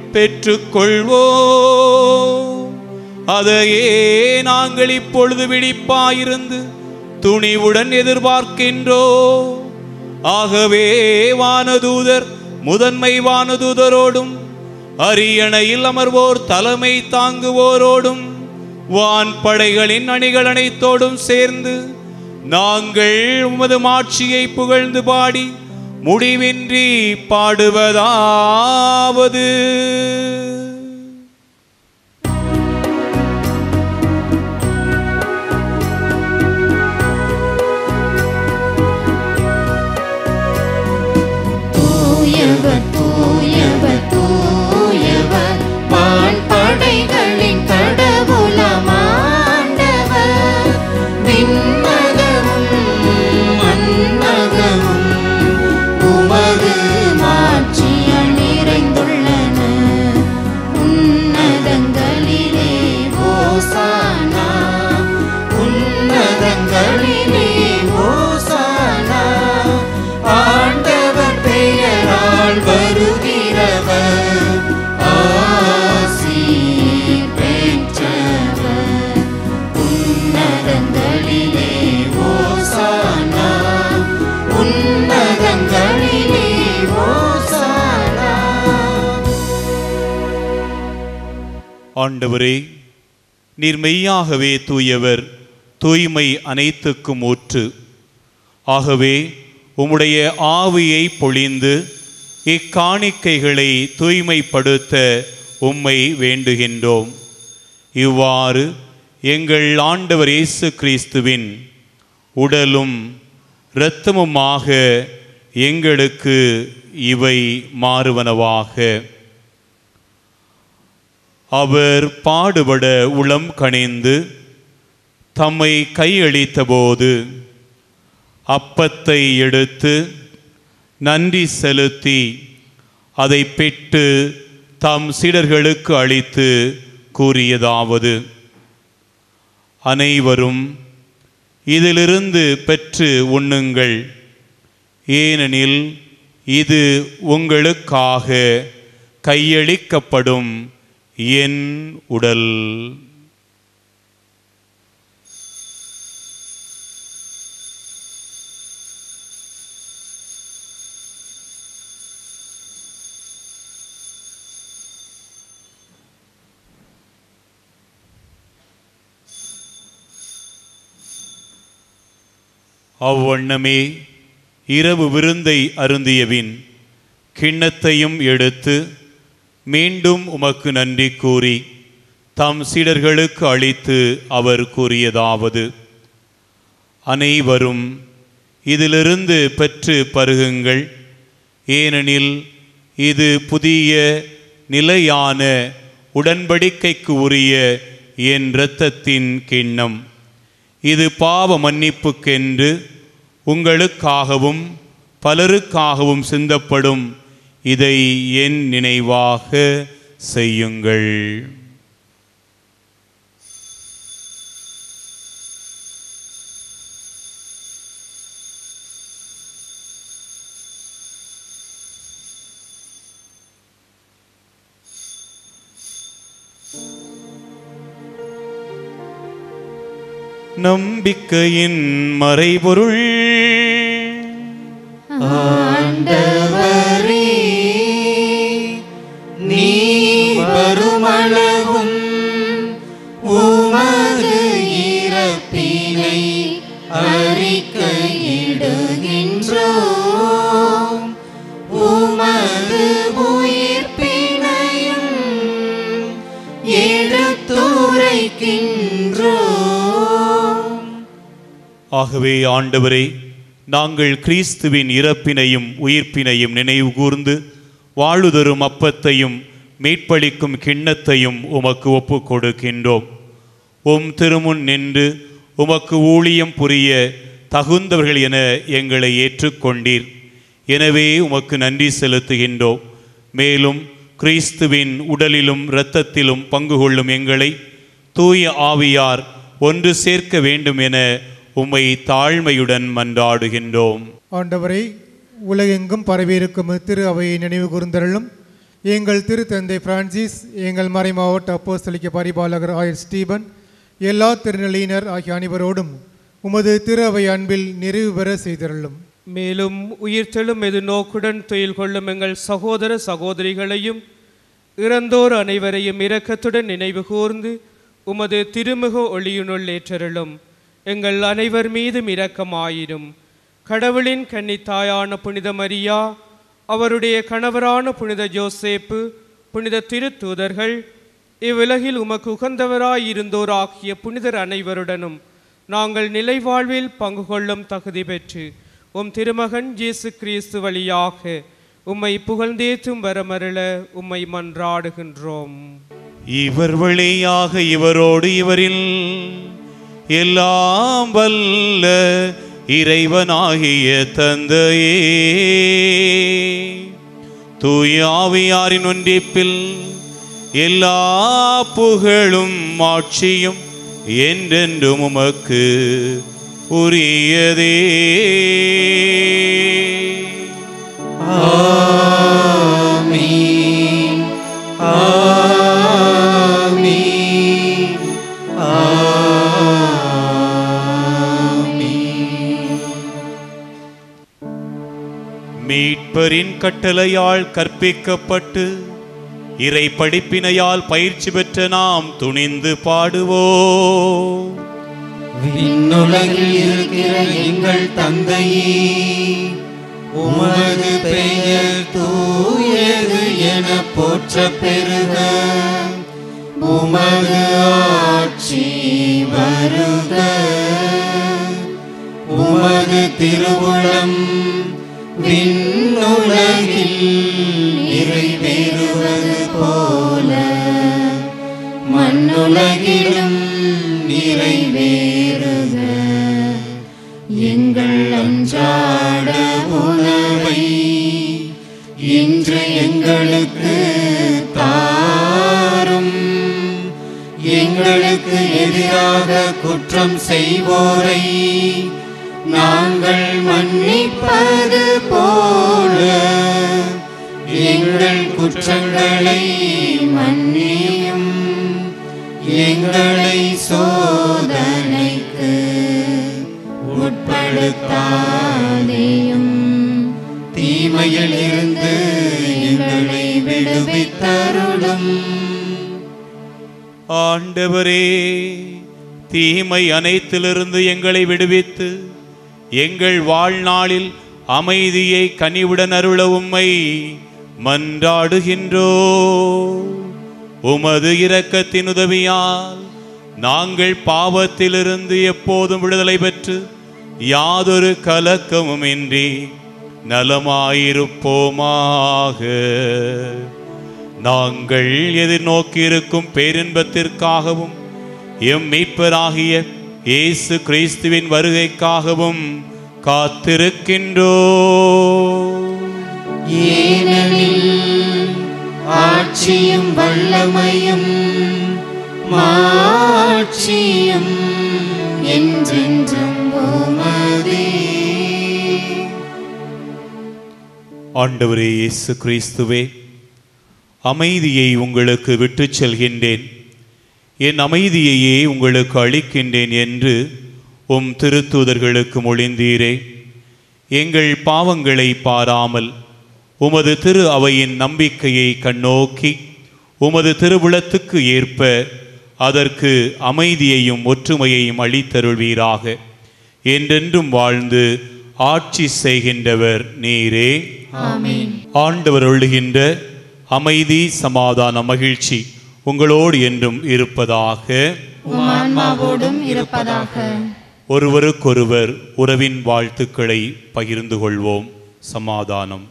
பெற்றுக்கொள்வோம். அதையே நாங்கள் இப்பொழுது விழிப்பாயிருந்து துணிவுடன் எதிர்பார்க்கின்றோம். ஆகவே வானதூதர் முதன்மை வானதூதரோடும் அரியணையில் அமர்வோர் தலைமை தாங்குவோரோடும் வான் படைகளின் அணிகள் அனைத்தோடும் சேர்ந்து நாங்கள் உமது மாட்சியை புகழ்ந்து பாடி முடிவின்றி பாடுவதாவது: தூயவர் தூயவர் தூயவர் வான் படைகளின் கடவுளமாண்டவர். விண்ணகமும் மண்ணகமும் உமது மாட்சியால் நிறைந்துள்ளன. உன்னதங்களிலே ஓசானா, உன்னதங்களிலே ஓசானா. ஆண்டவர் பெயரால் வருகிறவர் ஆசீர் பெற்றவர். உன்னதங்களிலே ஓசானா, உன்னதங்களிலே ஓசானா. ஆண்டவரே, நீர் மெய்யாகவே தூயவர், தூய்மை அனைத்துக்கும் ஊற்று. ஆகவே உம்முடைய ஆவியை பொழிந்து இக்காணிக்கைகளை தூய்மைப்படுத்த உம்மை வேண்டுகின்றோம். இவ்வாறு எங்கள் ஆண்டவர் இயேசு கிறிஸ்துவின் உடலும் இரத்தமுமாக எங்களுக்கு இவை மாறுவனவாக. அவர் பாடுபட உளம் கனிந்து தம்மை கையளித்தபோது அப்பத்தை எடுத்து நன்றி செலுத்தி அதை பெற்று தம் சீடர்களுக்கு அளித்து கூறியதாவது: அனைவரும் இதிலிருந்து பெற்று உண்ணுங்கள், ஏனெனில் இது உங்களுக்காக கையளிக்கப்படும் என் உடல். அவ்வண்ணமே இரவு விருந்தை அருந்தியபின் கிண்ணத்தையும் எடுத்து மீண்டும் உமக்கு நன்றி கூறி தம் சீடர்களுக்கு அளித்து அவர் கூறியதாவது: அனைவரும் இதிலிருந்து பெற்று பருகுங்கள், ஏனெனில் இது புதிய நிலையான உடன்படிக்கைக்கு உரிய என் இரத்தத்தின் கிண்ணம். இது பாவ மன்னிப்புக்கென்று உங்களுக்காகவும் பலருக்காகவும் சிந்தப்படும். இதை என் நினைவாக செய்யுங்கள். நம்பிக்கையின் மறைபொருள். ஆண்டவரே, நீ வருமளவும் உமது இறப்பினை அறிக்கையிடுகின்றோம். உமது உயிர்ப்பினையும் எழு ஆகவே ஆண்டவரே, நாங்கள் கிறிஸ்துவின் இறப்பினையும் உயிர்ப்பினையும் நினைவு கூர்ந்து வாழுதரும் அப்பத்தையும் மீட்பளிக்கும் கிண்ணத்தையும் உமக்கு ஒப்பு கொடுக்கின்றோம். உம் திருமுன் நின்று உமக்கு ஊழியம் புரிய தகுந்தவர்கள் என எங்களை ஏற்றுக்கொண்டீர். எனவே உமக்கு நன்றி செலுத்துகின்றோம். மேலும் கிறிஸ்துவின் உடலிலும் இரத்தத்திலும் பங்கு கொள்ளும் எங்களை தூய ஆவியார் ஒன்று சேர்க்க வேண்டும் என உம்மை தாழ்மையுடன் மன்றாடுகின்றோம். ஆண்டவரை, உலகெங்கும் பரவியிருக்கும் திரு அவையை நினைவு கூர்ந்தருளும். எங்கள் திரு தந்தை பிரான்சிஸ், எங்கள் மறை மாவட்ட அப்போஸ்தலிக்க பரிபாலகர் ஆயர் ஸ்டீபன், எல்லா திருநிலையினர் ஆகிய அனைவரோடும் உமது திரு அவை அன்பில் நிறைவு பெற செய்தருளும். மேலும் உயிர்த்தெழும் எது நோக்குடன் துயில் கொள்ளும் எங்கள் சகோதர சகோதரிகளையும் இறந்தோர் அனைவரையும் இரக்கத்துடன் நினைவு கூர்ந்து உமது திருமுக ஒளியினுள் ஏற்றருளும். எங்கள் அனைவர் மீதும் இரக்கமாயிரும். கடவுளின் கன்னித்தாயான புனித மரியா, அவருடைய கணவரான புனித ஜோசேப்பு, புனித திருத்தூதர்கள், இவ்வுலகில் உமக்கு உகந்தவராயிருந்தோர் ஆகிய புனிதர் அனைவருடனும் நாங்கள் நிலை வாழ்வில் பங்கு கொள்ளும் தகுதி பெற்று உம் திருமகன் இயேசு கிறிஸ்து வழியாக உம்மை புகழ்ந்தேத்தும் வரமருள உம்மை மன்றாடுகின்றோம். இவர் வழியாக இவரோடு இவரில் எல்லாம் வல்ல இறைவனாகிய தந்தையே, தூய ஆவியாரின் ஒன்றிப்பில் எல்லா புகழும் ஆட்சியும் என்றென்றும் உமக்கு உரியதே. ஆமீன், ஆமீன், ஆமீன். மீட்பரின் கட்டளையால் கற்பிக்கப்பட்டு இறை படிப்பினையால் பயிற்சி பெற்ற நாம் துணிந்து பாடுவோம். விண்ணுலகில் இருக்கிற எங்கள் தந்தையே, உமது பெயர் தூயது என போற்ற பெருக. உமது ஆட்சி வருக. உமது திருவுளம் விண்ணுலகில் நிறைவேறுவது போல மண்ணுலகிலும் நிறைவேறுக. எங்கள் அன்றாட உணவை இன்று எங்களுக்கு தாரும். எங்களுக்கு எதிராக குற்றம் செய்வோரை நாங்கள் மன்னிப்பது போல எங்கள் குற்றங்களை மன்னியும். எங்களை சோதனைக்கு உட்படுத்தாதேயும், தீமையில் இருந்து எங்களை விடுவித்தருளும். ஆண்டவரே, தீமை அனைத்திலிருந்து எங்களை விடுவித்து எங்கள் வாழ்நாளில் அமைதியை கனிவுடன் அருள உம்மை மன்றாடுகின்றோ. உமது இரக்கத்தின் உதவியால் நாங்கள் பாவத்திலிருந்து எப்போதும் விடுதலை பெற்று யாதொரு கலக்கமும் இன்றி நலமாயிருப்போமாக. நாங்கள் எதிர்நோக்கியிருக்கும் பேரின்பத்திற்காகவும் எம் மீட்பராகிய இயேசு கிறிஸ்துவின் வருகைக்காகவும் காத்திருக்கின்றோ. ஏனெனில் ஆட்சியும் வல்லமையும் மாட்சியும் என்றென்றும் உமதே. ஆண்டவரே இயேசு கிறிஸ்துவே, அமைதியை உங்களுக்கு விட்டுச் செல்கின்றேன், என் அமைதியையே உங்களுக்கு அளிக்கின்றேன் என்று உம் திருத்தூதர்களுக்கு மொழிந்தீரே. எங்கள் பாவங்களை பாராமல் உமது திரு அவையின் நம்பிக்கையை கண்ணோக்கி உமது திருவுளத்துக்கு ஏற்ப அதற்கு அமைதியையும் ஒற்றுமையையும் அளித்தருள்வீராக. என்றென்றும் வாழ்ந்து ஆட்சி செய்கின்றவர் நீரே. ஆமென். ஆண்டவர் அருளுகின்ற அமைதி, சமாதான, மகிழ்ச்சி உங்களோடு என்றும் இருப்பதாக. உம் ஆன்மாவோடும் இருப்பதாக. ஒருவருக்கொருவர் உறவின் வாழ்த்துக்களை பகிர்ந்து கொள்வோம். சமாதானம்.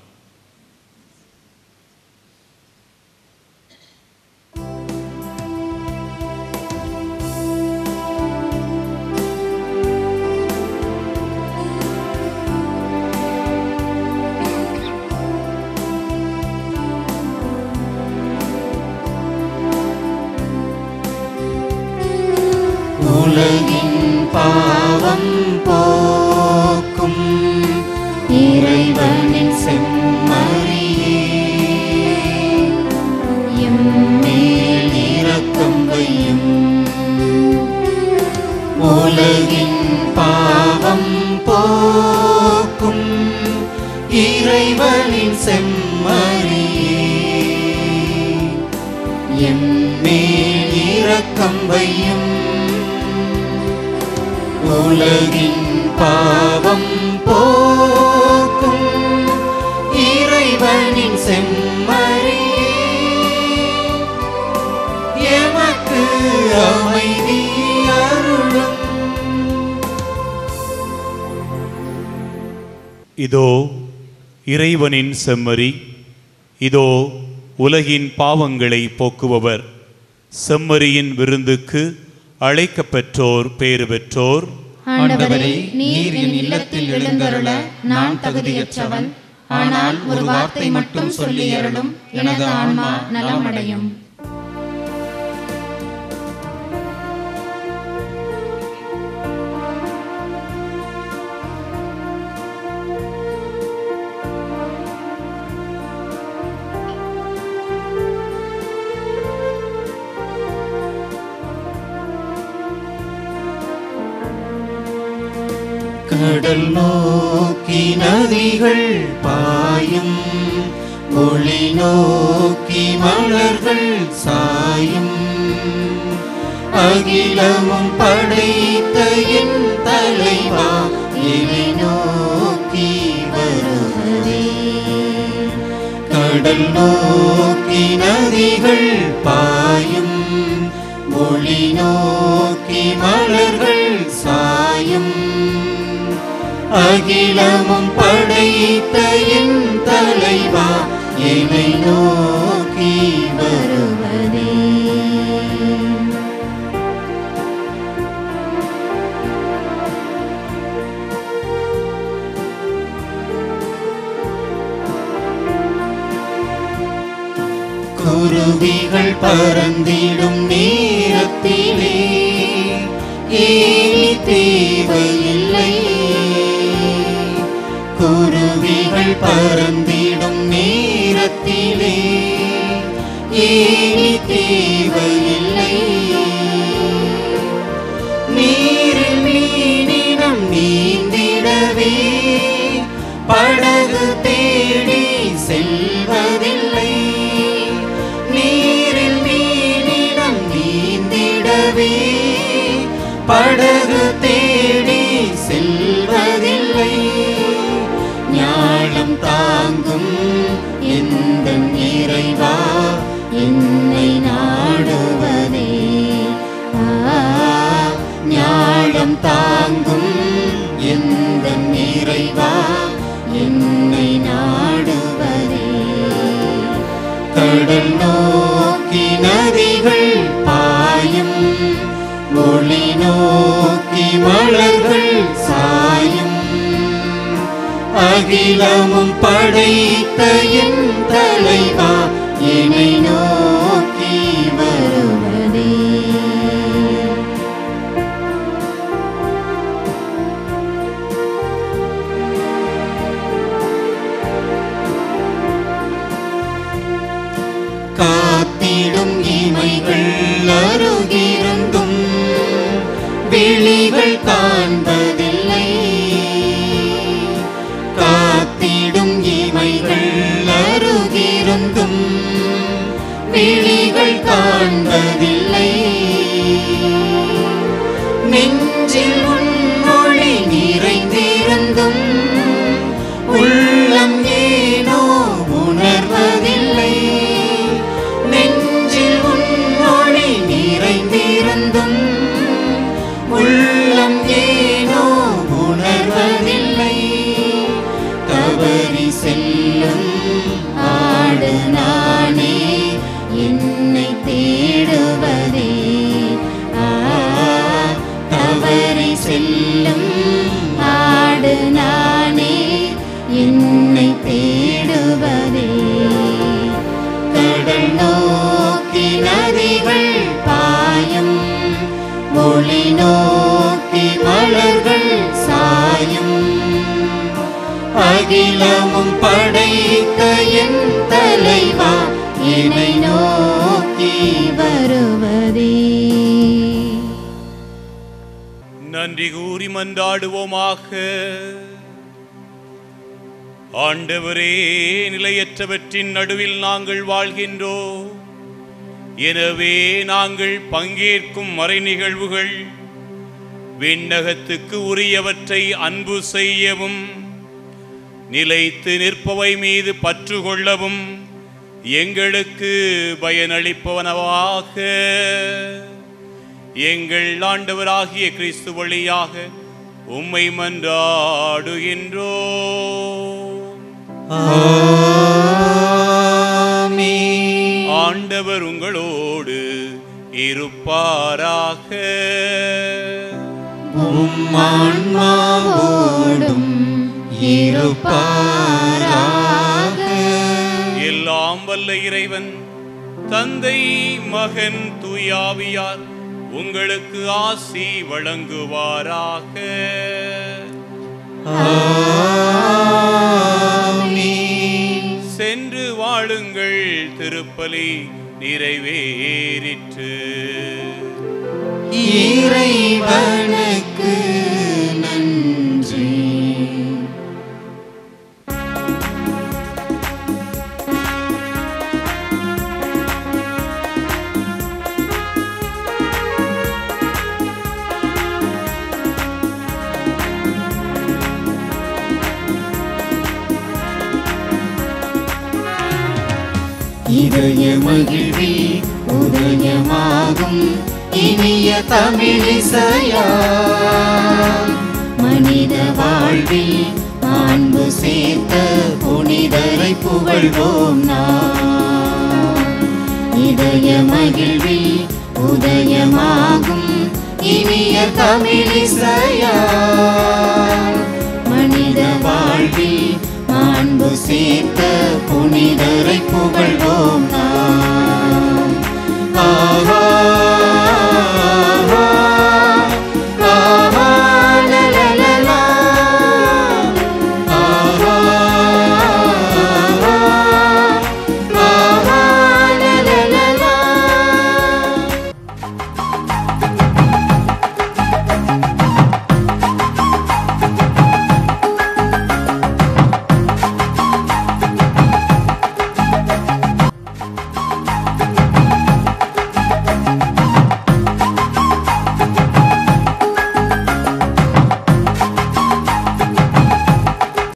உலகின் பாவம் போக்கும் இறைவனின் செம்மறியே, எம்மேல் இரக்கம் வையும். உலகின் பாவம் போக்கும் இறைவனின் செம்மறியே, எம்மேல் இரக்கம் வையும். உலகின் பாவம் போக்கும் இறைவனின் செம்மறியே, எமக்கு அமைதி அருளும். இதோ இறைவனின் செம்மறி, இதோ உலகின் பாவங்களை போக்குபவர். செம்மறியின் விருந்துக்கு அழைக்கப்பெற்றோர் பேறு பெற்றோர். ஆண்டவரே, நீர் என் இல்லத்தில் எழுந்தருள நான் தகுதியற்றவன். ஆனால் ஒரு வார்த்தை மட்டும் சொல்லி அருளும், எனது ஆன்மா நலமடையும். கடல் நோக்கி நதிகள் பாயும், ஒளி நோக்கி மலர்கள் சாயும். அகிலமும் படைத்த என் தலைவா, என்னை நோக்கி வருவதே. கடல் நோக்கி நதிகள் பாயும், ஒளி நோக்கி மலர்கள் சாயும். அகிலமும் படைத்த என் தலைவா, என்னை நோக்கி வருவதே. குருவிகள் பறந்திடும் நேரத்திலே ஏனி தேவையில்லை. குருவிகள் பறந்திடும் நேரத்திலே ஏனி தேவையில்லை. நீரில் மீனிடம் நீந்திடவே படகு தேடி செல்வதில்லை. நீரில் மீனிடம் நீந்திடவே படகு தேடி செல்வதில்லை. ஞானம் தாங்கும் எந்த இறைவா, என்னை நாடுவதே. ஞானம் தாங்கும் எந்த இறைவா, என்னை நாடுவதே. கடல் நோக்கி நதிகள் பாயும், ஒளி நோக்கி மலர்கள் சாயும். அகிலமும் படைத்த என் தலைவா, என்னை நோக்கி வருவதே. காத்திடும் இமைகள் அருகிருந்தும் விழிகள் காண்பதில்லை. காத்திடும் இமைகள் அருகிருந்தும் விழிகள் காண்பதில்லை. நெஞ்சில் உன்மொழி நிறைந்திருந்தும் உள்ளம் ஏனோ உணர்வதில்லை. நெஞ்சில் உன்மொழி நிறைந்திருந்தும் உள்ளம் ஏனோ ஆண்டு நானே என்னை தேடுவதே. கடல் நோக்கி நதிகள் பாயும், ஒளி நோக்கி மலர்கள் சாயும், அகிலமும் படைத்த என் தலைவா என்னை நோக்கி வருவதே. நன்றி கூறி மன்றாடுவோமாக. ஆண்டவரே, நிலையற்றவற்றின் நடுவில் நாங்கள் வாழ்கின்றோம். எனவே நாங்கள் பங்கேற்கும் மறை நிகழ்வுகள் விண்ணகத்துக்கு உரியவற்றை அன்பு செய்யவும், நிலைத்து நிற்பவை மீது பற்று கொள்ளவும் எங்களுக்கு பயனளிப்பவனவாக. எங்கள் ஆண்டவராகிய கிறிஸ்து வழியாக உம்மை மன்றாடுகின்றோம். ஆண்டவர் உங்களோடு இருப்பாராக. உம் ஆன்மாவோடும் இருப்பாராக. எல்லாம் வல்ல இறைவன் தந்தை, மகன், தூயாவியார் உங்களுக்கு ஆசி வழங்குவாராக. சென்று வாழுங்கள், திருப்பலி நிறைவேறிற்று. இறைவனுக்கு நன்றி. இதய மகிழ்வில் உதயமாகும் இனிய தமிழிசையா, மனித வாழ்வில் அன்பு சேர்த்த புனிதரை புகழ்வோம் நாம். இதய மகிழ்வில் உதயமாகும் இனிய தமிழிசையா,